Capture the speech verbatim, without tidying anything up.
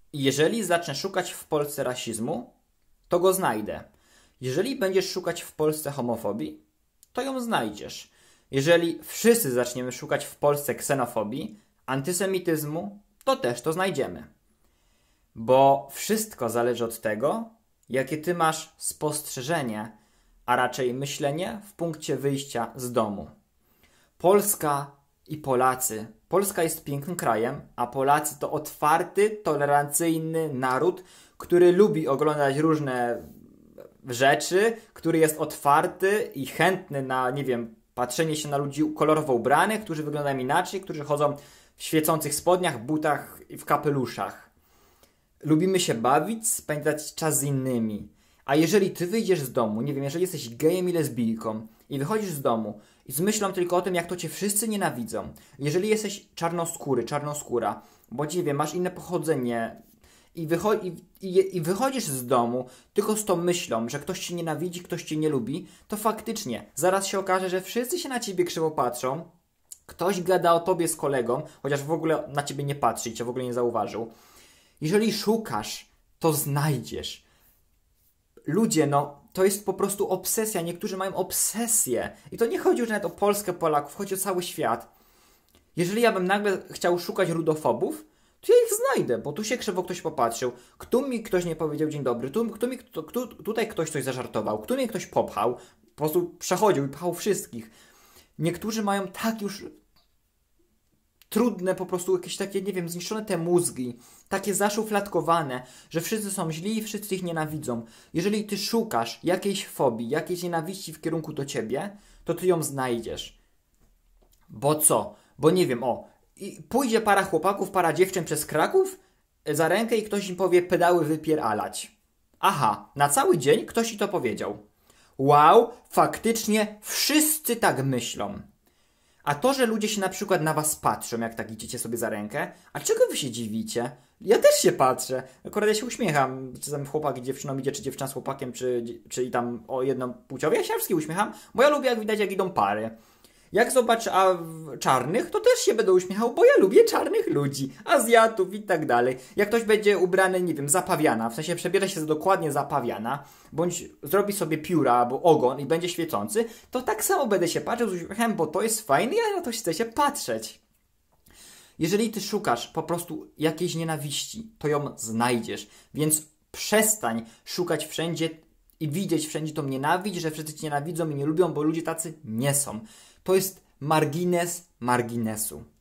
Jeżeli zacznę szukać w Polsce rasizmu, to go znajdę. Jeżeli będziesz szukać w Polsce homofobii, to ją znajdziesz. Jeżeli wszyscy zaczniemy szukać w Polsce ksenofobii, antysemityzmu, to też to znajdziemy. Bo wszystko zależy od tego, jakie ty masz spostrzeżenie, a raczej myślenie w punkcie wyjścia z domu. Polska i Polacy. Polska jest pięknym krajem, a Polacy to otwarty, tolerancyjny naród, który lubi oglądać różne rzeczy, który jest otwarty i chętny na, nie wiem, patrzenie się na ludzi kolorowo ubranych, którzy wyglądają inaczej, którzy chodzą w świecących spodniach, butach i w kapeluszach. Lubimy się bawić, spędzać czas z innymi. A jeżeli ty wyjdziesz z domu, nie wiem, jeżeli jesteś gejem i lesbijką i wychodzisz z domu i z myślą tylko o tym, jak to cię wszyscy nienawidzą, jeżeli jesteś czarnoskóry, czarnoskóra, bo nie wiem, masz inne pochodzenie i, wycho i, i, i wychodzisz z domu tylko z tą myślą, że ktoś cię nienawidzi, ktoś cię nie lubi, to faktycznie zaraz się okaże, że wszyscy się na ciebie krzywo patrzą, ktoś gada o tobie z kolegą, chociaż w ogóle na ciebie nie patrzy i cię w ogóle nie zauważył. Jeżeli szukasz, to znajdziesz. Ludzie, no, to jest po prostu obsesja. Niektórzy mają obsesję. I to nie chodzi już nawet o Polskę, Polaków, chodzi o cały świat. Jeżeli ja bym nagle chciał szukać rudofobów, to ja ich znajdę, bo tu się krzywo ktoś popatrzył. Kto mi ktoś nie powiedział dzień dobry, tu, kto mi, kto, kto, tutaj ktoś coś zażartował, kto mnie ktoś popchał, po prostu przechodził i pchał wszystkich. Niektórzy mają tak już trudne, po prostu jakieś takie, nie wiem, zniszczone te mózgi, takie zaszufladkowane, że wszyscy są źli i wszyscy ich nienawidzą. Jeżeli ty szukasz jakiejś fobii, jakiejś nienawiści w kierunku do ciebie, to ty ją znajdziesz. Bo co? Bo nie wiem, o, i pójdzie para chłopaków, para dziewczyn przez Kraków za rękę i ktoś im powie pedały wypieralać. Aha, na cały dzień ktoś ci to powiedział. Wow, faktycznie wszyscy tak myślą. A to, że ludzie się na przykład na was patrzą, jak tak idziecie sobie za rękę, a czego wy się dziwicie? Ja też się patrzę. Akurat ja się uśmiecham, czy tam chłopak i dziewczyną idzie, czy dziewczyna z chłopakiem, czy, czy i tam o jedną płciowie. Ja się wszystkim uśmiecham, bo ja lubię, jak widać, jak idą pary. Jak zobaczę a czarnych, to też się będę uśmiechał, bo ja lubię czarnych ludzi, Azjatów i tak dalej. Jak ktoś będzie ubrany, nie wiem, za pawiana, w sensie przebiera się dokładnie za pawiana, bądź zrobi sobie pióra albo ogon i będzie świecący, to tak samo będę się patrzył z uśmiechem, bo to jest fajne i ja na to chcę się patrzeć. Jeżeli ty szukasz po prostu jakiejś nienawiści, to ją znajdziesz, więc przestań szukać wszędzie i widzieć wszędzie tą nienawiść, że wszyscy cię nienawidzą i nie lubią, bo ludzie tacy nie są. To jest margines marginesu.